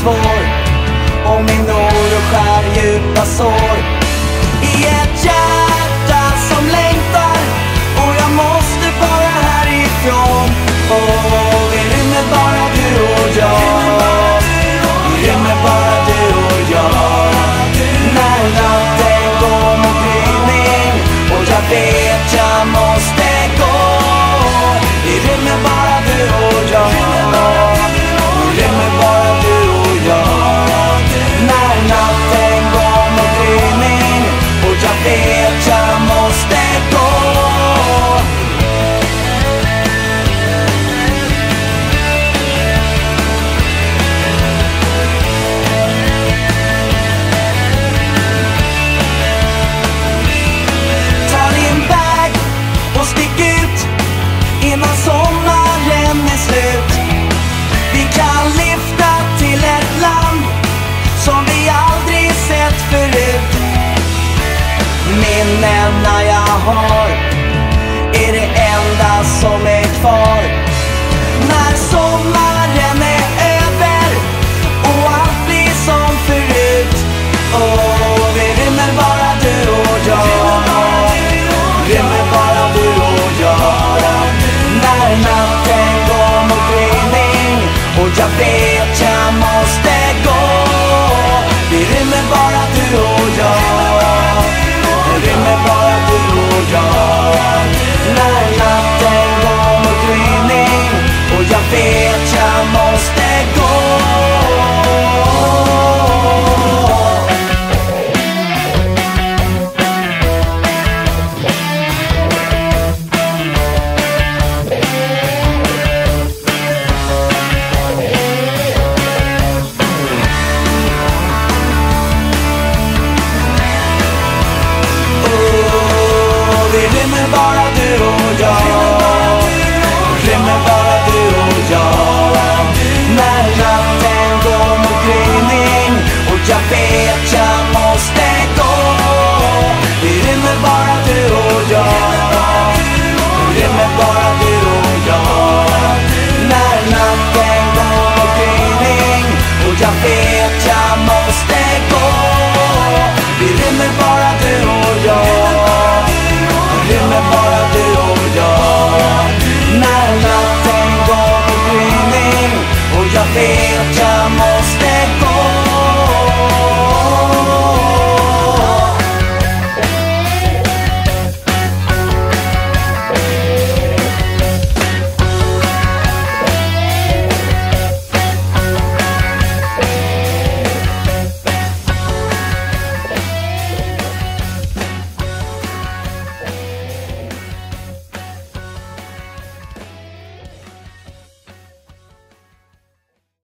svår, och min oro skär djupa sår i ett hjärta som längtar, och jag måste bara härifrån. Och vi rymmer bara du och jag, vi rymmer bara du och jag. När natten går mot gryning och jag vet jag måste gå, vi rymmer bara du och jag, vi rymmer bara du och jag. När natten går mot gryning och jag vet jag måste gå. Innan sommaren är slut, vi kan lyfta till ett land som vi aldrig sett förut. Minnena jag har är det enda som är kvar. När sommaren är över och allt blir som förut.